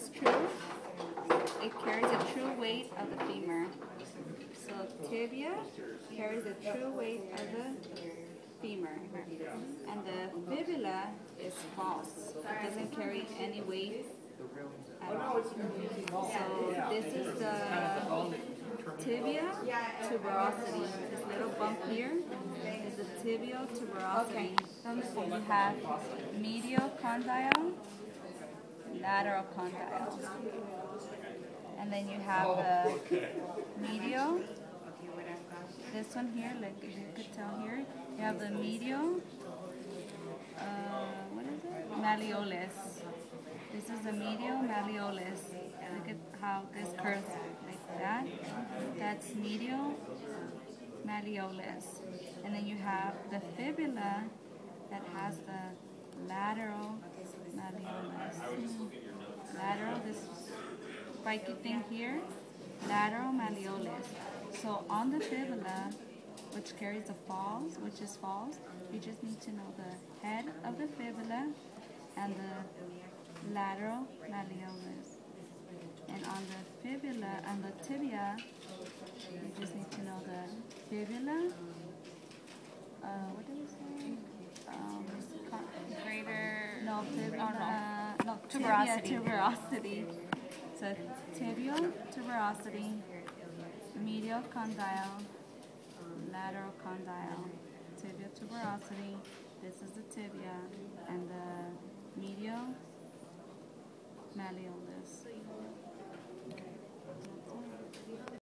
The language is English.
is true. It carries a true weight of the femur. So tibia carries the true weight of the femur. And the fibula is false. It doesn't carry any weight at all. So this is the tibia tuberosity. This little bump here is the tibial tuberosity. So you have medial condyle, lateral condyle. And then you have the medial, this one here, like you could tell here, you have the medial, what is it? Malleolus. This is the medial malleolus. Look at how this curves like that. That's medial malleolus. And then you have the fibula that has the lateral malleolus. Lateral, this spiky thing here, lateral malleolus. So on the fibula, which carries the falls, you just need to know the head of the fibula and the lateral malleolus. And on the fibula and the tibia, you just need to know the fibula. What did we say? Greater. No, no, tuberosity. Tuberosity. So tibial tuberosity, medial condyle, lateral condyle, tibial tuberosity. This is the tibia and the medial malleolus.